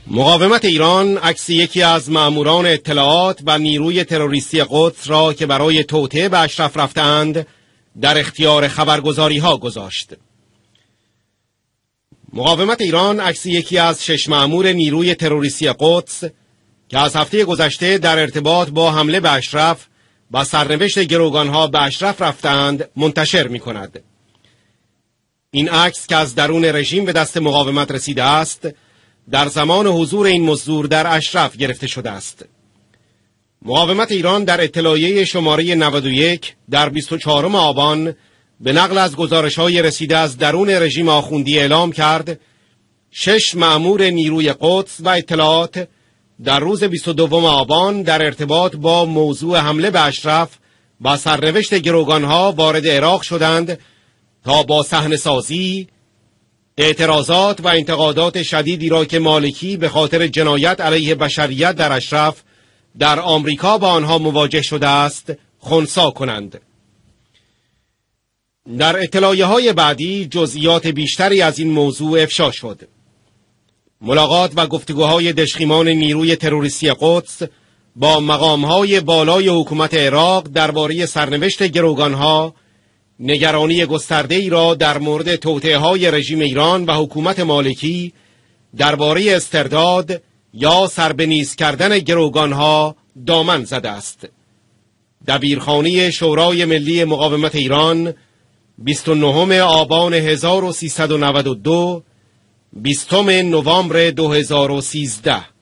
مقاومت ایران عکس یکی از مأموران اطلاعات و نیروی تروریستی قدس را که برای توطئه به اشرف رفتند در اختیار خبرگزاری‌ها گذاشت. مقاومت ایران عکس یکی از 6 مأمور نیروی تروریستی قدس که از هفته گذشته در ارتباط با حمله به اشرف و سرنوشت گروگانها به اشرف رفتند منتشر می‌کند. این عکس که از درون رژیم به دست مقاومت رسیده است، در زمان حضور این مزدور در اشرف گرفته شده است. مقاومت ایران در اطلاعیه شماره 91 در 24 آبان به نقل از گزارش‌های رسیده از درون رژیم آخوندی اعلام کرد 6 مأمور نیروی قدس و اطلاعات در روز 22 آبان در ارتباط با موضوع حمله به اشرف و سرنوشت گروگانها وارد عراق شدند تا با صحنه‌سازی، اعتراضات و انتقادات شدیدی را که مالکی به خاطر جنایت علیه بشریت در اشرف در آمریکا با آنها مواجه شده است خنثی کنند. در اطلاعیه‌های بعدی جزئیات بیشتری از این موضوع افشا شد. ملاقات و گفتگوهای دژخیمان نیروی تروریستی قدس با مقام‌های بالای حکومت عراق درباره سرنوشت گروگانها نگرانی گسترده‌ای را در مورد توطئه‌های رژیم ایران و حکومت مالکی درباره استرداد یا سربنیز کردن گروگانها دامن زده است. دبیرخانه شورای ملی مقاومت ایران 29 آبان 1392 20 نوامبر 2013